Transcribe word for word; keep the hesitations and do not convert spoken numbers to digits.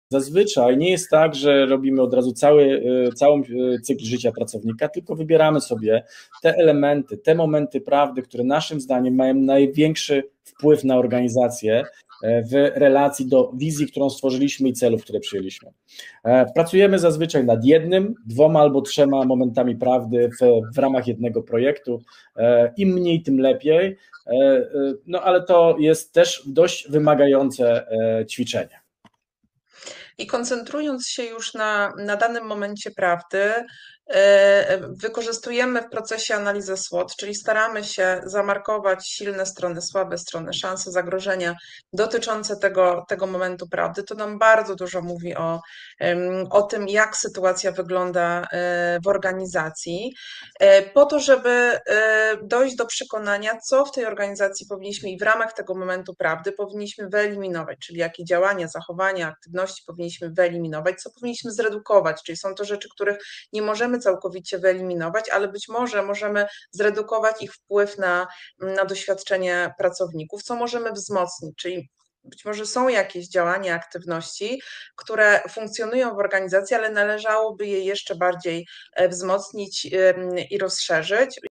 Zazwyczaj nie jest tak, że robimy od razu cały, całą cykl życia pracownika, tylko wybieramy sobie te elementy, te momenty prawdy, które naszym zdaniem mają największy wpływ na organizację w relacji do wizji, którą stworzyliśmy i celów, które przyjęliśmy. Pracujemy zazwyczaj nad jednym, dwoma albo trzema momentami prawdy w, w ramach jednego projektu. Im mniej, tym lepiej, no ale to jest też dość wymagające ćwiczenie. I koncentrując się już na, na danym momencie prawdy, wykorzystujemy w procesie analizy SWOT, czyli staramy się zamarkować silne strony, słabe strony, szanse, zagrożenia dotyczące tego, tego momentu prawdy. To nam bardzo dużo mówi o, o tym, jak sytuacja wygląda w organizacji, po to, żeby dojść do przekonania, co w tej organizacji powinniśmy i w ramach tego momentu prawdy powinniśmy wyeliminować, czyli jakie działania, zachowania, aktywności powinniśmy wyeliminować, co powinniśmy zredukować, czyli są to rzeczy, których nie możemy całkowicie wyeliminować, ale być może możemy zredukować ich wpływ na, na doświadczenie pracowników, co możemy wzmocnić, czyli być może są jakieś działania, aktywności, które funkcjonują w organizacji, ale należałoby je jeszcze bardziej wzmocnić i rozszerzyć.